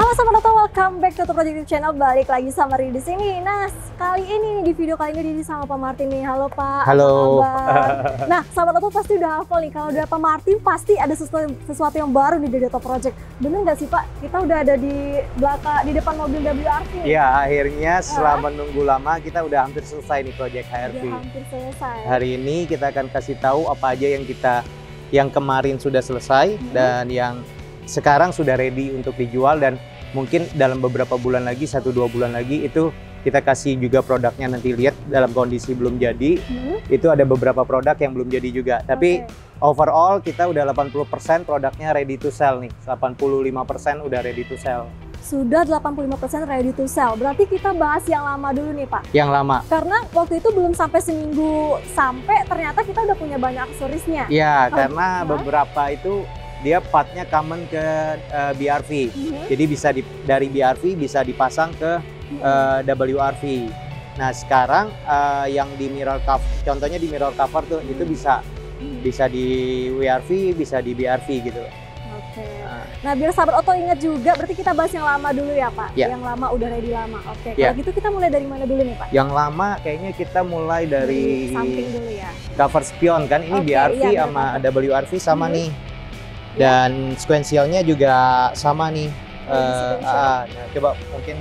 Halo Sobat Oto, welcome back to Project YouTube Channel. Balik lagi sama Ridi di sini. Nah, kali ini di video kali ini Ridi sama Pak Martin nih. Halo Pak. Halo. Apa kabar? Nah, Sobat Oto pasti udah hafal nih. Kalau udah Pak Martin pasti ada sesuatu yang baru nih di Oto Project. Bener nggak sih Pak? Kita udah ada di belakang, di depan mobil WRV. Iya, akhirnya setelah menunggu lama kita udah hampir selesai nih Project HRV. Udah hampir selesai. Hari ini kita akan kasih tahu apa aja yang kemarin sudah selesai dan yang sekarang sudah ready untuk dijual, dan mungkin dalam beberapa bulan lagi, 1-2 bulan lagi itu kita kasih juga produknya, nanti lihat dalam kondisi belum jadi. Itu ada beberapa produk yang belum jadi juga, tapi overall kita udah 80% produknya ready to sell nih, 85% udah ready to sell. Sudah 85% ready to sell. Berarti kita bahas yang lama dulu nih Pak. Yang lama. Karena waktu itu belum sampai seminggu ternyata kita udah punya banyak aksesorisnya. Iya, karena beberapa itu dia partnya common ke BRV. Jadi bisa dari BRV bisa dipasang ke WRV. Nah, sekarang yang di mirror cover, contohnya di mirror cover tuh itu bisa di WRV, bisa di BRV gitu. Oke. Nah, biar sahabat Oto ingat juga, berarti kita bahas yang lama dulu ya Pak. Ya. Yang lama udah ready lama. Oke. Ya. Kalau gitu kita mulai dari mana dulu nih Pak? Yang lama kayaknya kita mulai dari samping dulu ya. cover spion kan, ini Oke, BRV iya, sama WRV sama nih. Dan sequentialnya juga sama nih. Nah, coba mungkin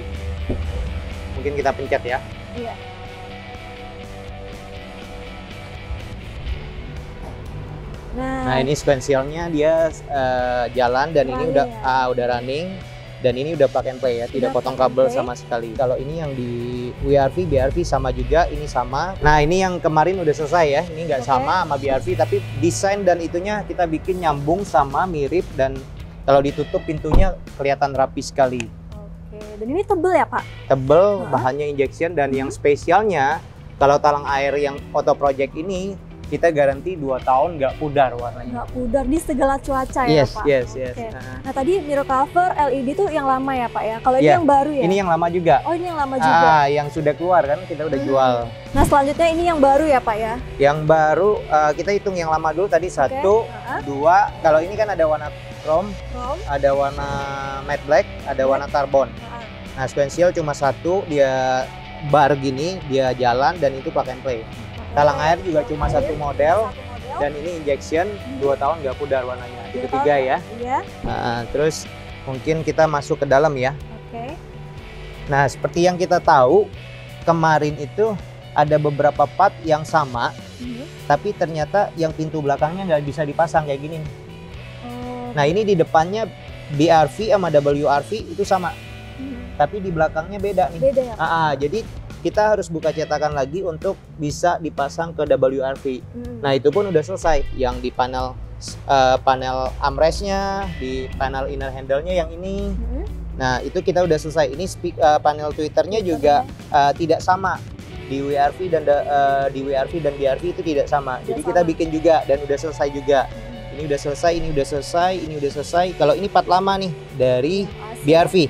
kita pencet ya. Iya. Nah, ini sequentialnya dia jalan, dan ini udah running, dan ini udah plug and play ya, tidak potong kabel sama sekali. Kalau ini yang di WRV, BRV sama juga, ini sama. Nah, ini yang kemarin udah selesai ya, ini nggak sama BRV, tapi desain dan itunya kita bikin nyambung sama, mirip, dan kalau ditutup pintunya kelihatan rapi sekali. Oke, dan ini tebel ya Pak? Tebel, bahannya injection, dan yang spesialnya kalau talang air yang Oto Project ini kita garansi 2 tahun nggak pudar warnanya. Nggak pudar di segala cuaca ya Pak? Yes. Okay. Nah, tadi mirror cover LED tuh yang lama ya Pak ya? Kalau ini yang baru ya? Ini yang lama juga. Oh, ini yang lama juga? Yang sudah keluar kan, kita udah jual. Nah, selanjutnya ini yang baru ya Pak ya? Yang baru, kita hitung yang lama dulu tadi, 1, 2. Kalau ini kan ada warna chrome, ada warna matte black, ada warna carbon. Nah, sequential cuma 1, dia bar gini, dia jalan, dan itu plug and play. Talang air juga cuma 1 model, dan ini injection 2 tahun nggak pudar warnanya. Itu 3 ya. Nah, terus mungkin kita masuk ke dalam ya. Nah, seperti yang kita tahu kemarin itu ada beberapa part yang sama, tapi ternyata yang pintu belakangnya nggak bisa dipasang kayak gini. Nah, ini di depannya BRV sama WRV itu sama, tapi di belakangnya beda nih. Beda ya? Jadi kita harus buka cetakan lagi untuk bisa dipasang ke WRV. Nah, itu pun udah selesai. Yang di panel armrestnya, di panel inner handle-nya yang ini. Nah, itu kita udah selesai. Ini panel tweeternya juga tidak sama di WRV dan BRV itu tidak sama. Jadi kita bikin juga dan udah selesai juga. Ini udah selesai, ini udah selesai, ini udah selesai. Kalau ini part lama nih dari BRV.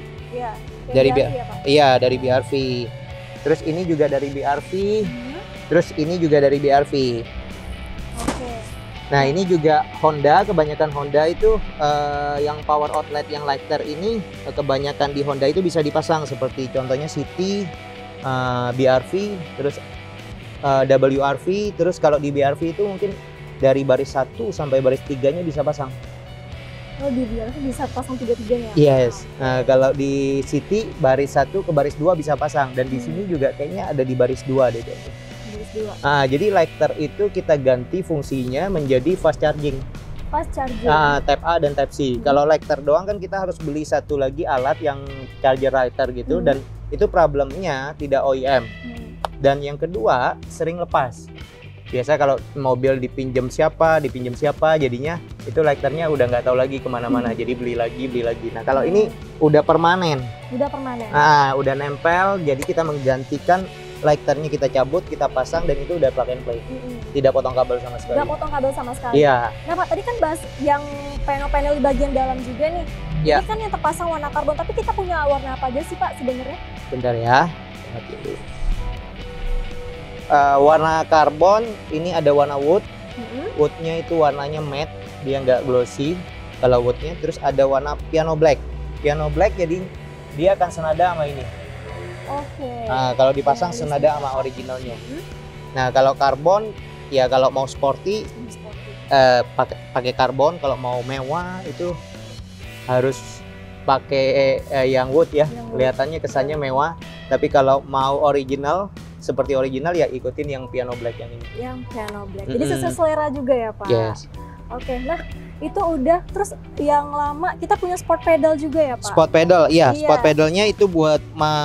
Iya, dari BRV. Terus ini juga dari BRV, terus ini juga dari BRV. Nah, ini juga Honda, kebanyakan Honda itu yang power outlet yang lighter ini kebanyakan di Honda itu bisa dipasang, seperti contohnya City, BRV, terus WRV, terus kalau di BRV itu mungkin dari baris 1 sampai baris 3-nya bisa pasang. Oh, di BRV bisa pasang 3-3-nya? Yes. Nah, kalau di City baris 1 ke baris 2 bisa pasang, dan di sini juga kayaknya ada di baris 2 deh. Baris 2. Nah, jadi lighter itu kita ganti fungsinya menjadi fast charging. Fast charging. Type A dan Type C. Kalau lighter doang kan kita harus beli satu lagi alat yang charger lighter gitu, dan itu problemnya tidak OEM. Dan yang kedua, sering lepas. Biasa kalau mobil dipinjam siapa, jadinya itu lighternya udah nggak tahu lagi kemana-mana, jadi beli lagi. Nah, kalau ini udah permanen. Nah, udah nempel, jadi kita menggantikan lighternya, kita cabut, kita pasang, dan itu udah plug and play. Tidak potong kabel sama sekali. Tidak potong kabel sama sekali. Iya. Nah Pak, tadi kan bahas yang panel-panel di bagian dalam juga nih. Iya. Ini kan yang terpasang warna karbon, tapi kita punya warna apa aja sih Pak sebenarnya? Bentar ya. Warna karbon ini ada warna wood. Woodnya itu warnanya matte, dia nggak glossy kalau woodnya. Terus ada warna piano black. piano black jadi dia akan senada sama ini. Oke. Nah, kalau dipasang Ya, senada sama originalnya. Nah, kalau karbon ya kalau mau sporty pakai karbon, kalau mau mewah itu harus pakai yang wood ya. Yang wood. Kelihatannya kesannya mewah, tapi kalau mau original seperti original ya ikutin yang piano black yang ini. Yang piano black. Jadi sesuai selera juga ya, Pak. Yes. Oke. Nah, itu udah. Terus yang lama kita punya sport pedal juga ya, Pak? Sport pedal, iya. Iya. Sport pedalnya itu buat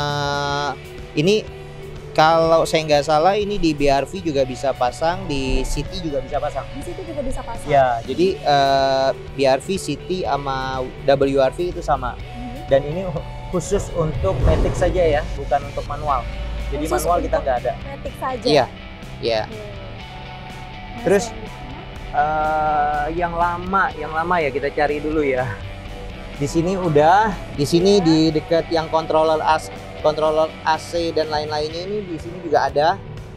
ini kalau saya nggak salah ini di BRV juga bisa pasang, di City juga bisa pasang. Di situ juga bisa pasang. Ya, jadi BRV, City sama WRV itu sama. Dan ini khusus untuk matic saja ya, bukan untuk manual. Jadi Khusus manual kita untuk nggak ada. Matic saja. Iya, iya. Oke. Nah, Terus, selanjutnya. yang lama ya kita cari dulu ya. Di sini udah, di sini di dekat yang controller AC dan lain-lainnya ini di sini juga ada.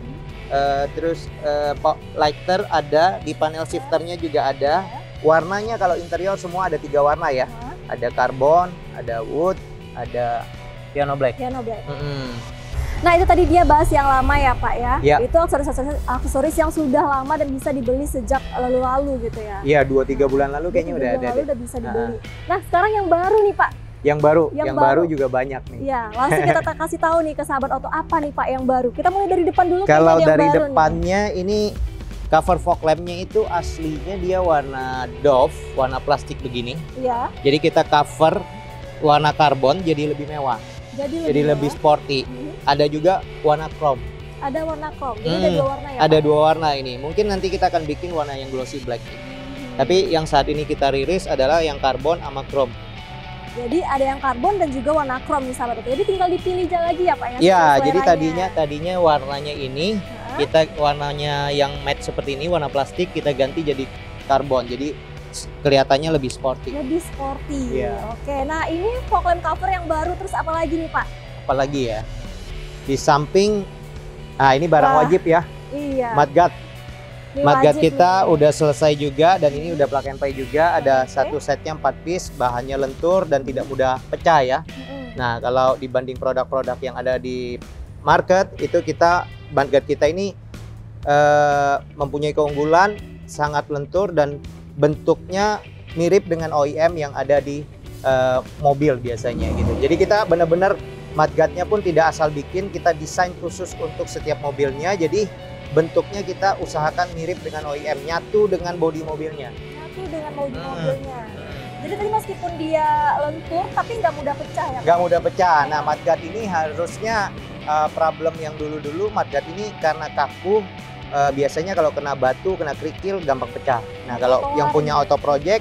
Terus lighter ada, di panel shifternya juga ada. Warnanya kalau interior semua ada 3 warna ya. Ada karbon, ada wood, ada piano black. Piano black. Mm-mm. Nah, itu tadi dia bahas yang lama ya, Pak ya. Ya. Itu aksesoris yang sudah lama dan bisa dibeli sejak lalu-lalu gitu ya. Iya, 2-3 bulan lalu kayaknya 2-3 udah ada bulan lalu deh. udah bisa dibeli. Nah, sekarang yang baru nih, Pak. Yang baru Yang baru baru. juga banyak nih. Iya, langsung kita kasih tahu nih ke sahabat Oto apa nih, Pak, yang baru. Kita mulai dari depan dulu. Kalau kayaknya ada dari yang baru depannya ini cover fog lampnya itu aslinya dia warna Dove, warna plastik begini. nih. Iya. Jadi kita cover warna karbon jadi lebih mewah, jadi lebih mewah. sporty. Ada juga warna chrome. Ada warna chrome. Jadi ada 2 warna ya. Ada Pak? 2 warna ini. Mungkin nanti kita akan bikin warna yang glossy black. Tapi yang saat ini kita rilis adalah yang karbon sama chrome. Jadi ada yang karbon dan juga warna chrome nih sahabat Oto. Jadi tinggal dipilih aja lagi ya, Pak ya. Ya, sesuai jadi seleranya. tadinya warnanya ini kita warnanya yang matte seperti ini, warna plastik kita ganti jadi karbon. Jadi kelihatannya lebih sporty. Lebih sporty. Iya. Oke, nah ini fog lamp cover yang baru, terus apa lagi nih, Pak? Apalagi ya. Di samping ini barang Wah. wajib ya. Iya. Mudguard. Ini Mudguard wajib kita nih. udah selesai juga dan ini udah plug and play juga. Ada Oke. satu setnya 4 piece, bahannya lentur dan tidak mudah pecah ya. Mm-mm. Nah, kalau dibanding produk-produk yang ada di market itu mudguard kita ini mempunyai keunggulan, sangat lentur dan bentuknya mirip dengan OEM yang ada di mobil biasanya gitu. Jadi kita benar-benar mudguardnya pun tidak asal bikin, kita desain khusus untuk setiap mobilnya. Jadi bentuknya kita usahakan mirip dengan OEM, nyatu dengan bodi mobilnya. Nyatu dengan mobilnya. Jadi tadi meskipun dia lentur, tapi nggak mudah pecah ya, Pak? Nggak mudah pecah. Nah, mudguard ini harusnya problem yang dulu-dulu mudguard ini karena kaku, biasanya kalau kena batu, kena kerikil gampang pecah. Nah, kalau yang punya auto project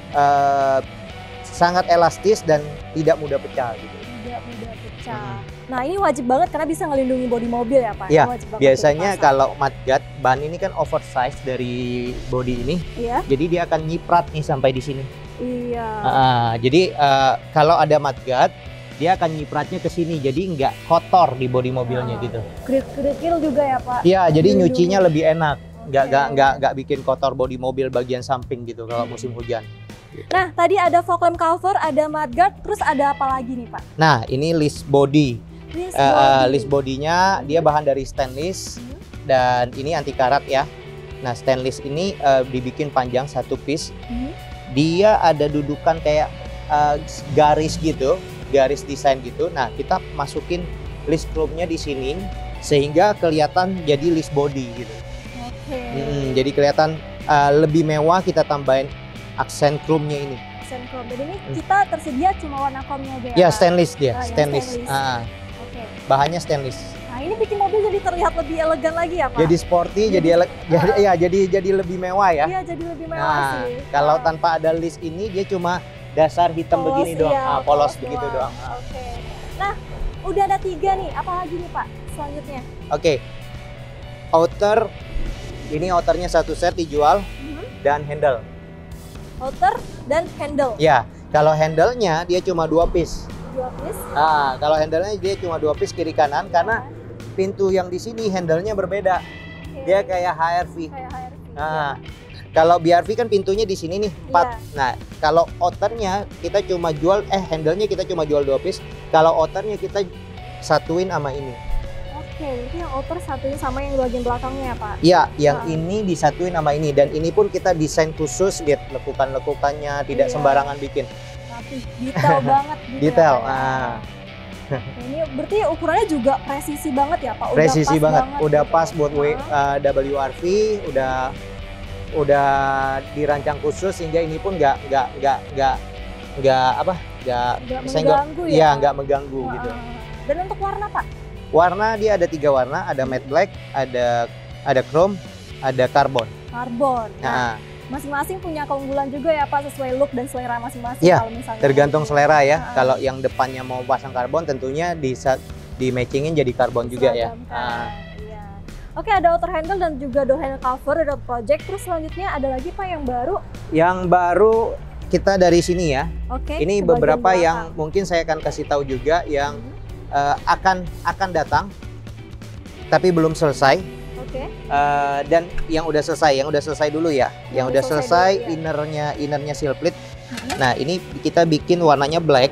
sangat elastis dan tidak mudah pecah gitu. Tidak mudah pecah. Nah, ini wajib banget karena bisa ngelindungi bodi mobil ya, Pak? Iya, Wajib banget biasanya dipasang. kalau mudguard ban ini kan oversize dari bodi ini, Iya. jadi dia akan nyiprat nih sampai di sini. Iya. Jadi kalau ada mudguard, dia akan nyipratnya ke sini, jadi nggak kotor di bodi mobilnya gitu. Kerikil juga ya, Pak? Iya, jadi Dilindungi. nyucinya lebih enak, Oke. nggak bikin kotor bodi mobil bagian samping gitu kalau musim hujan. Nah, tadi ada fog lamp cover, ada mudguard, terus ada apa lagi nih, Pak? Nah, ini list body. List bodinya dia bahan dari stainless dan ini anti karat ya. Nah, stainless ini dibikin panjang 1 piece. Dia ada dudukan kayak garis gitu, garis desain gitu. Nah, kita masukin list chrome-nya di sini sehingga kelihatan jadi list body gitu. Oke. Jadi kelihatan lebih mewah, kita tambahin aksen chrome-nya ini. Aksen chrome. Jadi ini kita tersedia cuma warna chrome-nya aja ya, Ya, Pak? stainless dia, yang stainless. stainless. Oke. Bahannya stainless. Nah, ini bikin mobil jadi terlihat lebih elegan lagi ya, Pak? Jadi sporty, jadi lebih mewah ya. Iya, jadi lebih mewah Nah, sih. kalau tanpa ada list ini dia cuma dasar hitam Polos, begini doang, iya, polos begitu doang. Oke. Nah, udah ada 3 nih. Apa lagi nih, Pak? Selanjutnya. Oke. Outer, ini outernya 1 set dijual dan handle. Outer dan handle. Ya, kalau handle-nya dia cuma 2 piece. 2 piece. Kalau handle-nya dia cuma 2 piece kiri kanan karena pintu yang di sini handle-nya berbeda. Oke. Dia kayak HRV. kayak HRV. Nah, Kalau BRV kan pintunya di sini nih, 4. Iya. Nah, kalau outernya kita cuma jual handle-nya kita cuma jual 2 piece. Kalau outernya kita satuin sama ini. Oke, itu yang outer satuin sama yang bagian belakangnya ya Pak? Iya, yang Nah. ini disatuin sama ini, dan ini pun kita desain khusus, lihat lekukan-lekukannya, tidak Iya. sembarangan bikin. Tapi detail banget gitu Detail, ya Pak ya? ah. Nah, ini berarti ukurannya juga presisi banget ya Pak? Udah Presisi pas banget, udah gitu. pas buat Nah. WRV, udah dirancang khusus sehingga ini pun nggak Nggak senggol, mengganggu ya? iya nggak mengganggu Wah. gitu. Dan untuk warna Pak? Warna dia ada 3 warna, ada matte black, ada chrome, ada carbon. Karbon. Nah, Nah, masing-masing punya keunggulan juga ya Pak, sesuai look dan selera masing-masing. Iya, kalau misalnya tergantung selera ya. Nah. Kalau yang depannya mau pasang karbon, tentunya di matchingin jadi karbon juga ya. Seragamkan. Iya. Oke, ada outer handle dan juga door handle cover dari project. Terus selanjutnya ada lagi Pak yang baru. Yang baru kita dari sini ya. Oke. Ini ke beberapa bagian yang belakang. mungkin saya akan kasih tahu juga yang Hmm. akan datang, tapi belum selesai. Oke. Dan yang udah selesai dulu ya. Yang udah selesai dulu, ya. innernya seal plate. Hmm. Nah, ini kita bikin warnanya black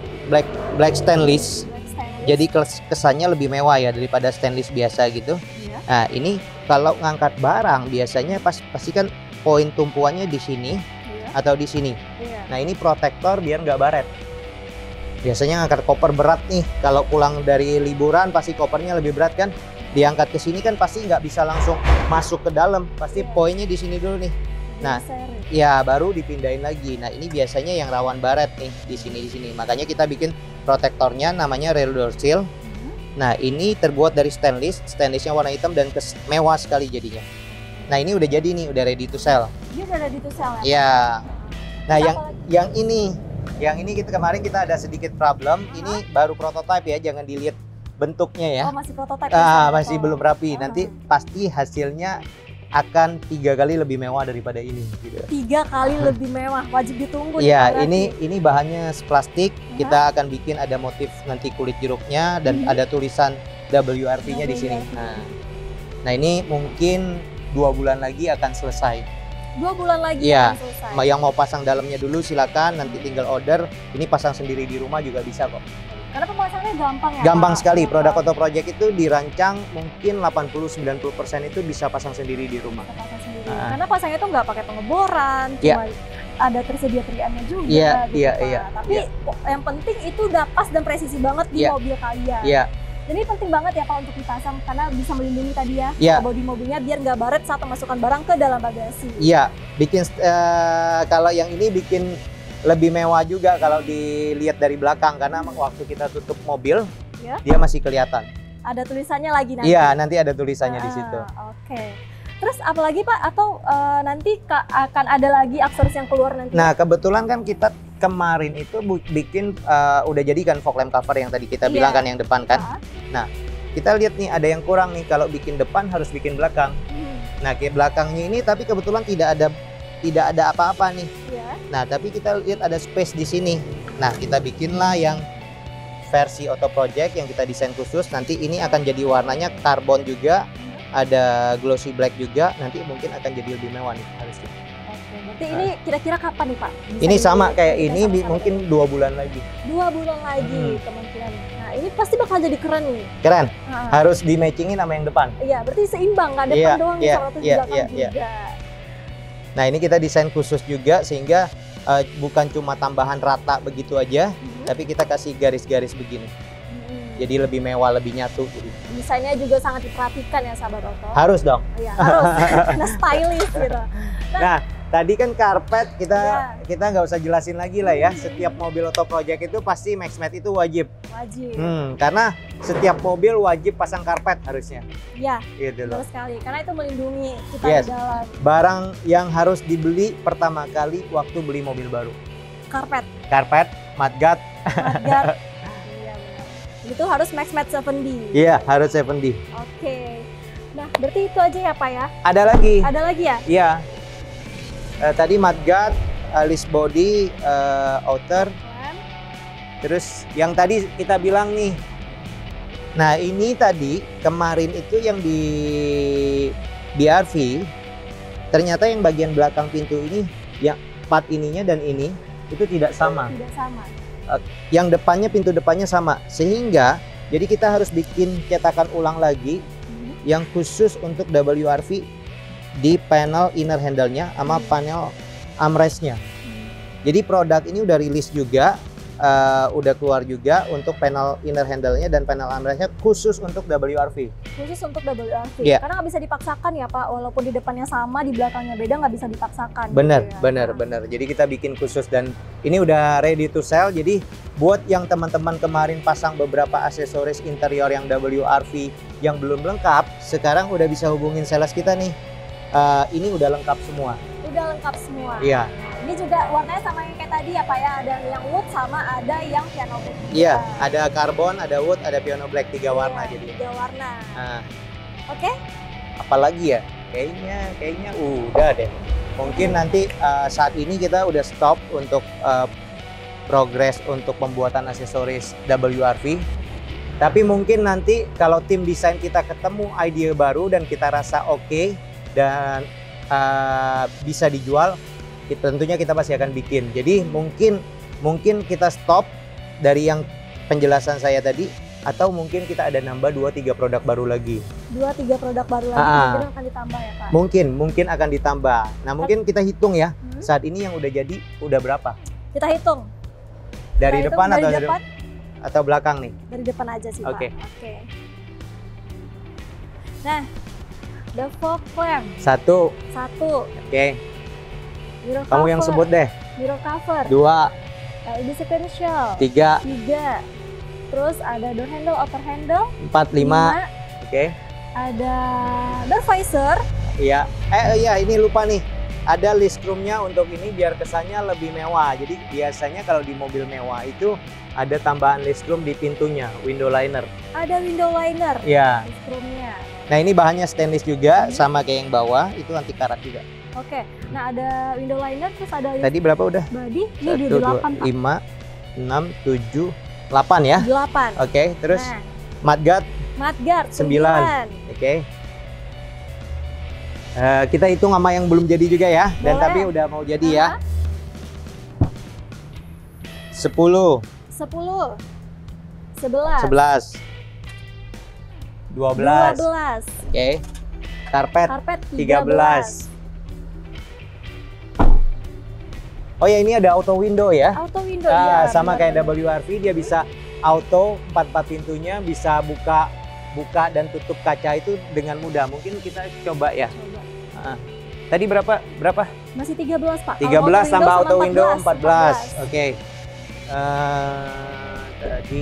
stainless. Black stainless. Jadi kesannya lebih mewah ya daripada stainless biasa gitu. Iya. Nah, ini kalau ngangkat barang biasanya pasti kan poin tumpuannya di sini Iya. atau di sini. Iya. Nah, ini protektor biar nggak baret. Biasanya ngangkat koper berat nih, kalau pulang dari liburan pasti kopernya lebih berat kan. Diangkat ke sini kan pasti nggak bisa langsung masuk ke dalam, pasti Iya. poinnya di sini dulu nih. Nah, Seri. ya baru dipindahin lagi. Nah, ini biasanya yang rawan baret nih di sini. Makanya kita bikin protektornya namanya rear door seal. Hmm. Nah, ini terbuat dari stainlessnya warna hitam dan mewah sekali jadinya. Nah, ini udah jadi nih, udah ready to sell. Dia udah ready to sell ya? Ya. Nah, Terus yang ini kemarin kita ada sedikit problem. Ini baru prototype ya, jangan dilihat bentuknya ya. Oh, masih prototype. Masih belum rapi. Nanti pasti hasilnya akan 3 kali lebih mewah daripada ini gitu. 3 kali lebih mewah, wajib ditunggu. Iya, nih, ini bahannya plastik. Kita akan bikin ada motif nanti kulit jeruknya dan ada tulisan WRV-nya di sini. Nah, ini mungkin 2 bulan lagi akan selesai. 2 bulan lagi Iya. akan selesai. Yang mau pasang dalamnya dulu silakan, nanti tinggal order. Ini pasang sendiri di rumah juga bisa kok. Karena pemasangannya gampang ya. Gampang Pak? sekali. Gampang. Produk Auto Project itu dirancang mungkin 80-90% itu bisa pasang sendiri di rumah. Kita pasang sendiri. Ah. Karena pasangnya tuh nggak pakai pengeboran, Iya. cuma ada tersedia triannya juga. Iya, gitu, iya, Pak. iya, Tapi iya. yang penting itu udah pas dan presisi banget di Iya. mobil kalian. Iya, Dan ini penting banget ya Pak untuk dipasang karena bisa melindungi tadi ya Iya. bodi mobilnya biar nggak baret saat memasukkan barang ke dalam bagasi. iya. Bikin kalau yang ini bikin lebih mewah juga kalau dilihat dari belakang karena waktu kita tutup mobil Iya. dia masih kelihatan. Ada tulisannya lagi nanti. Iya, nanti ada tulisannya di situ. Oke. Terus apa lagi Pak? Atau nanti akan ada lagi aksesoris yang keluar nanti? Nah, kebetulan kan kita kemarin itu bikin udah jadi kan fog lamp cover yang tadi kita Iya. bilang kan yang depan kan. Ah. Kita lihat nih ada yang kurang nih, kalau bikin depan harus bikin belakang. Nah, ke belakangnya ini tapi kebetulan tidak ada apa-apa nih. Iya. Nah, tapi kita lihat ada space di sini. Nah, kita bikinlah yang versi Auto Project yang kita desain khusus. Nanti ini akan jadi warnanya karbon juga, ada glossy black juga. Nanti mungkin akan jadi lebih mewah nih harusnya. Oke. Berarti ini kira-kira kapan nih Pak? Bisa Ini sama kayak kita ini sama-sama mungkin 2 bulan lagi. 2 bulan lagi kemungkinan. Nah, ini pasti bakal jadi keren nih. Keren. Nah, Harus di matchingin sama yang depan. iya, berarti seimbang, nggak depan Iya, doang iya, sama iya, belakang iya, iya. juga. Nah, ini kita desain khusus juga sehingga bukan cuma tambahan rata begitu aja, tapi kita kasih garis-garis begini. Jadi lebih mewah, lebih nyatu. Gitu. Desainnya juga sangat diperhatikan ya sahabat Auto. Harus dong. Iya, harus. Nah, stylish gitu. Nah, tadi kan karpet Iya. kita nggak usah jelasin lagi lah ya. Setiap mobil Auto Project itu pasti MaxMat itu wajib. Wajib. Karena setiap mobil wajib pasang karpet harusnya. Iya, Gitu loh. betul sekali. Karena itu melindungi kita Yes. di dalam. Barang yang harus dibeli pertama kali waktu beli mobil baru. Karpet, Karpet, mudguard. mudguard. Iya, benar. Itu harus MaxMat 7D. Iya, harus 7D. Oke. Nah, berarti itu aja ya Pak ya? Ada lagi. Ada lagi ya? Iya. Tadi mudguard, list body, outer. Terus yang tadi kita bilang nih. Nah, ini tadi kemarin itu yang di BRV ternyata yang bagian belakang pintu ini, yang part ininya dan ini itu tidak sama. Tidak sama. Yang depannya, pintu depannya sama, sehingga jadi kita harus bikin cetakan ulang lagi yang khusus untuk WRV di panel inner handle-nya sama panel armrest-nya. Jadi produk ini udah rilis juga, udah keluar juga untuk panel inner handle-nya dan panel armrest-nya khusus untuk WRV. Khusus untuk WRV. Iya. Karena nggak bisa dipaksakan ya Pak, walaupun di depannya sama, di belakangnya beda, nggak bisa dipaksakan. Bener, gitu ya. bener, bener. Jadi kita bikin khusus dan ini udah ready to sell. Jadi buat yang teman-teman kemarin pasang beberapa aksesoris interior yang WRV yang belum lengkap, sekarang udah bisa hubungin sales kita nih. Ini udah lengkap semua. Udah lengkap semua. Iya. Ini juga warnanya sama yang kayak tadi ya Pak ya, ada yang wood sama ada yang piano black. Iya, ada carbon, ada wood, ada piano black, 3 warna Iya, jadi. 3 warna. Nah, Oke. apalagi ya? Kayaknya udah deh. Mungkin nanti saat ini kita udah stop untuk progres untuk pembuatan aksesoris WRV. Tapi mungkin nanti kalau tim desain kita ketemu ide baru dan kita rasa oke dan bisa dijual, tentunya kita pasti akan bikin. Jadi mungkin kita stop dari yang penjelasan saya tadi, atau mungkin kita ada nambah 2-3 produk baru lagi. 2-3 produk baru lagi mungkin akan ditambah ya Pak? Mungkin akan ditambah. Nah mungkin kita hitung ya, saat ini yang udah jadi udah berapa? Kita hitung. Dari Kita depan hitung atau dari depan? Atau belakang nih? Dari depan aja sih Oke. Pak. Oke. Nah, the fog lamp 1. 1. Oke. Mirror Kamu yang cover. sebut deh. Mirror cover. 2. LED sequential. 3. 3. Terus ada door handle, outer handle. 4, 5. Oke. Ada door visor. Iya. Iya, ini lupa nih. Ada list room-nya untuk ini biar kesannya lebih mewah. Jadi biasanya kalau di mobil mewah itu ada tambahan list room di pintunya, window liner. Ada window liner. Iya. Roomnya. Nah ini bahannya stainless juga, sama kayak yang bawah, itu anti karat juga. Oke. Nah ada window liner, terus ada Tadi berapa udah? body. Ini 1, di 2, 8 Pak. 5, 6, 7, 8 ya? 8. Oke, terus Nah, mudguard mudguard 9. Oke. Kita hitung sama yang belum jadi juga ya. Dan Boleh. tapi udah mau jadi ya. 10, 10. 11. 11, 12. 12. Oke. Karpet Karpet 13. Oh ya, ini ada auto window ya. Auto window ya. Sama kayak benar-benar. WRV, dia bisa auto 4 pintunya, bisa buka dan tutup kaca itu dengan mudah. Mungkin kita coba ya. Coba. Tadi berapa? Masih 13 Pak. 13 tambah auto window 14. 14. Oke. Tadi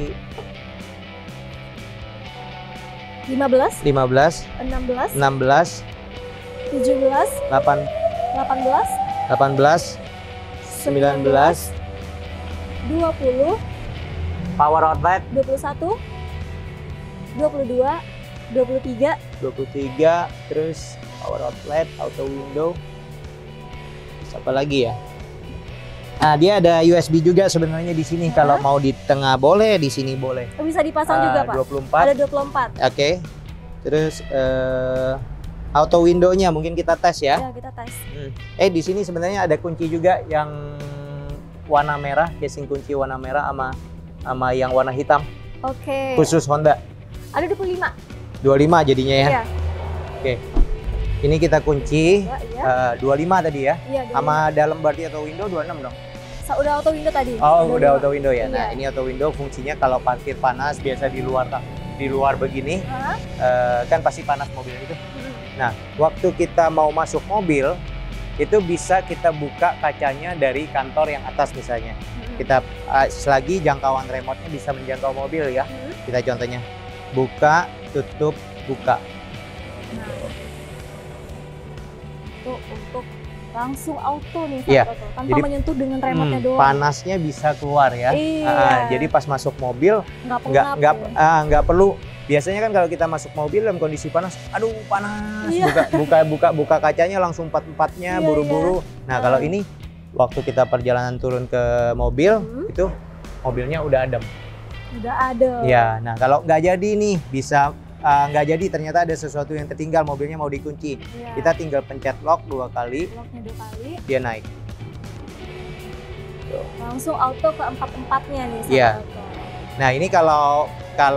15, 15, 16, 16, 17, 8, 18, 18, 19, 20, power outlet 21, 22, 23, 23, terus power outlet, auto window. Terus apa lagi ya? Nah, dia ada USB juga sebenarnya di sini. Kalau mau di tengah boleh, di sini boleh. bisa dipasang juga Pak. 24. Ada 24. Oke. Terus auto window-nya mungkin kita tes ya. Ya kita tes. Di sini sebenarnya ada kunci juga yang warna merah, casing kunci warna merah sama yang warna hitam. Oke. Khusus Honda. Ada 25. 25 jadinya ya. Iya. Oke. Ini kita kunci Ya, iya. 25 tadi ya. Iya, Sama dalam berarti auto window 26 dong. udah auto window tadi. Oh, udah 25. auto window ya. Nah, Iya. ini auto window fungsinya kalau parkir panas biasa di luar begini, Hah? kan pasti panas mobil itu. Hmm. Nah, waktu kita mau masuk mobil, itu bisa kita buka kacanya dari kantor yang atas misalnya. Kita selagi jangkauan remote-nya bisa menjangkau mobil ya. Kita contohnya buka, tutup, buka. Nah, itu untuk langsung auto nih, Iya. auto, tanpa Jadi, menyentuh dengan remote-nya doang. Panasnya bisa keluar ya. Iya. Jadi pas masuk mobil nggak pengap ya. nggak perlu. Biasanya kan kalau kita masuk mobil dalam kondisi panas, aduh panas, Iya. buka kacanya langsung empat-empatnya Iya, buru-buru. Nah kalau ini waktu kita perjalanan turun ke mobil itu mobilnya udah adem. Udah ada. Ya, nah kalau nggak jadi nih bisa nggak jadi, ternyata ada sesuatu yang tertinggal, mobilnya mau dikunci. Iya. Kita tinggal pencet lock 2 kali, Locknya 2 kali, dia naik. langsung auto ke empat-empatnya nih. Iya. Auto. Nah ini kalau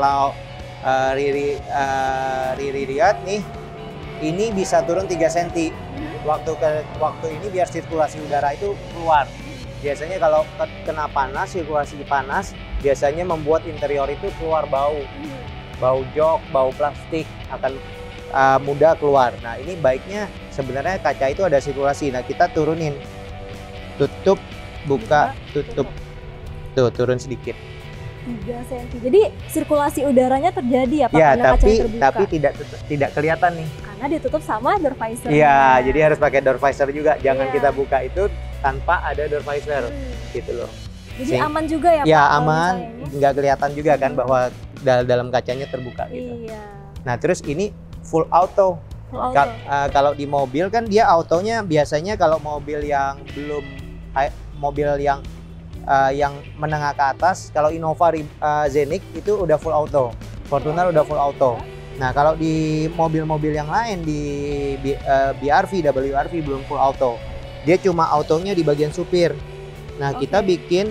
Riri lihat nih, ini bisa turun 3 cm. Waktu ini biar sirkulasi udara itu keluar. Biasanya kalau kena panas, sirkulasi panas, biasanya membuat interior itu keluar bau. Bau jok, bau plastik akan mudah keluar. Nah ini baiknya sebenarnya kaca itu ada sirkulasi. Nah kita turunin, tutup, buka, tutup. Tuh turun sedikit. 3 cm. Jadi sirkulasi udaranya terjadi ya Pak? Ya, karena kacanya terbuka. tapi tidak kelihatan nih. Karena ditutup sama door visor. Iya, jadi harus pakai door visor juga. Jangan Iya. kita buka itu tanpa ada door visor, gitu loh. Jadi aman juga ya Pak? Ya kalau aman, misalnya ini? nggak kelihatan juga kan bahwa dalam kacanya terbuka gitu. Iya. Nah terus ini full auto. Full auto. Kalau di mobil kan dia autonya biasanya kalau mobil yang belum mobil yang menengah ke atas, kalau Innova Zenix itu udah full auto, Fortuner udah full auto. Nah kalau di mobil-mobil yang lain di BRV, WRV belum full auto, dia cuma autonya di bagian supir. Nah kita bikin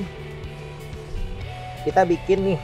nih,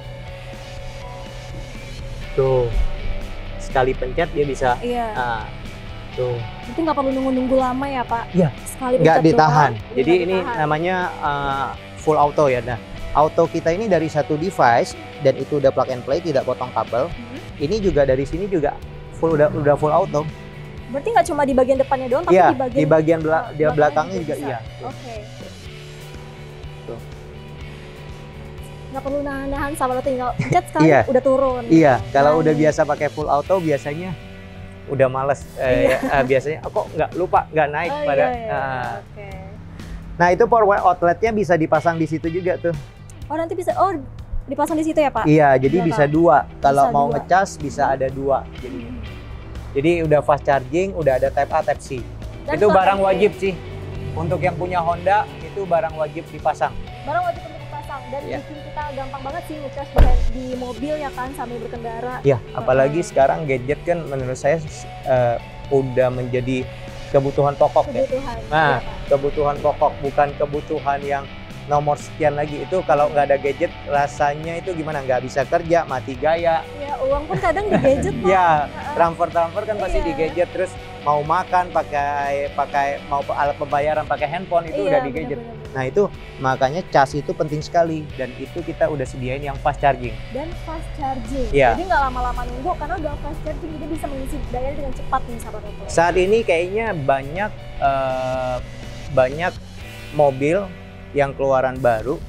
tuh sekali pencet dia bisa. Iya. Nah, tuh. Itu nggak perlu nunggu-nunggu lama ya Pak? Iya. Sekali Nggak pencet ditahan. doang, Jadi nggak ini ditahan. namanya full auto ya. Nah, auto kita ini dari satu device dan itu udah plug and play, tidak potong kabel. Ini juga dari sini juga udah full auto. Berarti nggak cuma di bagian depannya doang, tapi Iya, di bagian belakangnya juga bisa. iya. Oke. Tuh. Nggak perlu nahan-nahan, sama lo tinggal pencet sekali Iya. udah turun. Iya, kalau Nah, udah biasa pakai full auto biasanya udah males. Biasanya kok nggak naik Oh, pada. iya. Nah. Oke. Nah itu power outletnya bisa dipasang di situ juga tuh. Oh nanti bisa, dipasang di situ ya Pak? Iya, jadi Belakang. bisa 2. Kalau Bisa mau 2. ngecas bisa ada 2. Jadi udah fast charging, udah ada Type A, Type C. Dan Itu plug barang and play. wajib sih. Untuk yang punya Honda itu barang wajib dipasang. Barang wajib untuk dipasang dan Iya. bikin kita gampang banget sih ngecas di mobil ya kan sambil berkendara. Ya, apalagi sekarang gadget kan menurut saya udah menjadi kebutuhan pokok ya. Kebutuhan. Nah, Iya, Pak. kebutuhan pokok, bukan kebutuhan yang nomor sekian lagi. Itu kalau nggak ada gadget rasanya itu gimana, nggak bisa kerja, mati gaya. Iya, uang pun kadang di gadget Pak. Ya, transfer kan pasti Iya. di gadget, terus mau makan pakai mau alat pembayaran pakai handphone itu Iya, udah di gadget. bener-bener. Nah, itu makanya cas itu penting sekali dan itu kita udah sediain yang fast charging. Dan fast charging. Iya. Jadi nggak lama-lama nunggu karena udah fast charging, jadi bisa mengisi daya dengan cepat nih sahabat Oppo. Saat ini kayaknya banyak mobil yang keluaran baru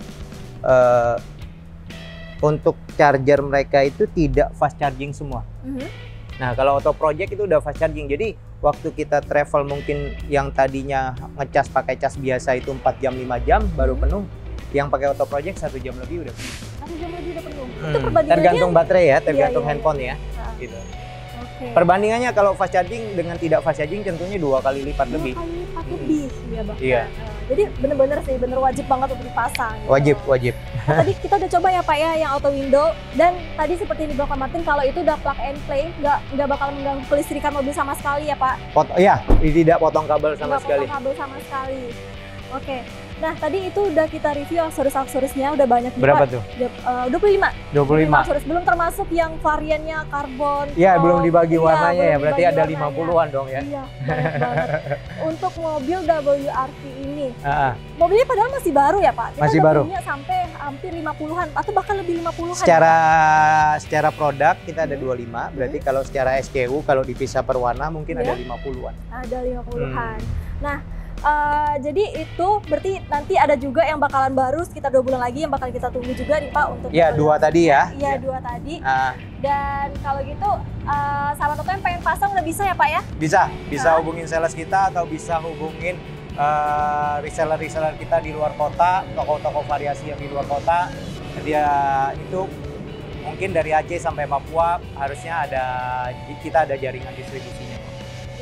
untuk charger mereka itu tidak fast charging semua. Nah, kalau auto project itu udah fast charging. Jadi waktu kita travel mungkin yang tadinya ngecas pakai cas biasa itu 4 jam 5 jam baru penuh, yang pakai auto project 1 jam lebih udah penuh. 1 jam lebih udah penuh. Itu perbandingannya. Tergantung baterai ya, tergantung Iya, iya. handphone ya. Nah, Gitu. Oke. Perbandingannya kalau fast charging dengan tidak fast charging tentunya 2 kali lipat lebih. 2 kali lipat lebih ya bahkan. Iya. Nah, jadi bener-bener sih, bener wajib banget untuk dipasang. Gitu. Wajib. Nah, tadi kita udah coba ya Pak ya yang auto window, dan tadi seperti yang dibilang Pak Martin kalau itu udah plug and play, nggak bakal mengganggu kelistrikan mobil sama sekali ya Pak. Tidak potong kabel sama Nggak sekali. potong kabel sama sekali. Oke. Nah tadi itu udah kita review aksesoris-aksesorisnya, udah banyak nih Berapa Pak. tuh? 25. 25. aksesoris, belum termasuk yang variannya karbon. Ya, belum dibagi Iya, warnanya ya. belum Berarti dibagi ada warnanya. 50-an dong ya. Iya, banyak banget. Untuk mobil WRV ini, Ah, mobilnya padahal masih baru ya Pak? Kita Masih udah baru. punya sampai hampir 50-an atau bahkan lebih 50-an. secara produk kita ada 25, berarti kalau secara SKU kalau dipisah per warna mungkin Iya. ada 50-an. Ada 50-an. Nah, jadi itu berarti nanti ada juga yang bakalan baru sekitar 2 bulan lagi yang bakal kita tunggu juga nih Pak untuk Ya, mobil 2 yang- tadi ya. Iya, 2 tadi. Ah, Dan kalau gitu sahabat Oppo yang pengen pasang udah bisa ya Pak ya? bisa hubungin sales kita atau bisa hubungin reseller-reseller kita di luar kota, toko-toko variasi yang di luar kota. Dia itu mungkin dari Aceh sampai Papua harusnya kita ada jaringan distribusinya.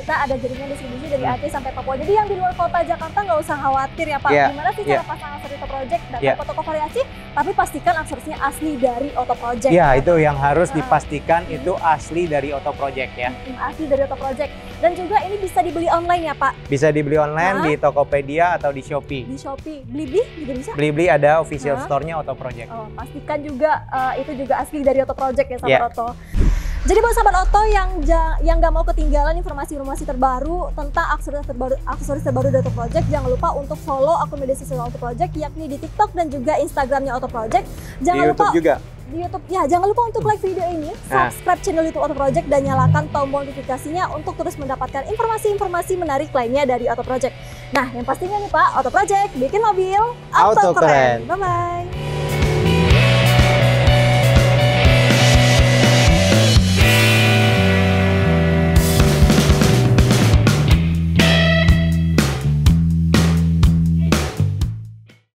kita ada jaringan distribusi dari Aceh sampai Papua. Jadi yang di luar kota Jakarta nggak usah khawatir ya Pak. Gimana sih cara pasang aksesoris Auto Project? Datang ke toko variasi, tapi pastikan aksesorisnya asli dari Auto Project. Iya, itu yang harus dipastikan itu asli dari Auto Project ya. Asli dari Auto Project. Dan juga ini bisa dibeli online ya Pak? Bisa dibeli online di Tokopedia atau di Shopee. Di Shopee, Blibli juga bisa? Blibli ada official store-nya Auto Project. Oh, pastikan juga itu juga asli dari Auto Project ya sahabat Auto. Jadi buat sahabat Auto yang nggak mau ketinggalan informasi-informasi terbaru tentang aksesoris terbaru dari Auto Project, jangan lupa untuk follow akun media sosial Auto Project yakni di TikTok dan juga Instagramnya Auto Project. Jangan lupa juga. Di YouTube ya, jangan lupa untuk like video ini, subscribe channel YouTube Auto Project dan nyalakan tombol notifikasinya untuk terus mendapatkan informasi-informasi menarik lainnya dari Auto Project. Nah, yang pastinya nih Pak, Auto Project bikin mobil auto keren. Bye bye.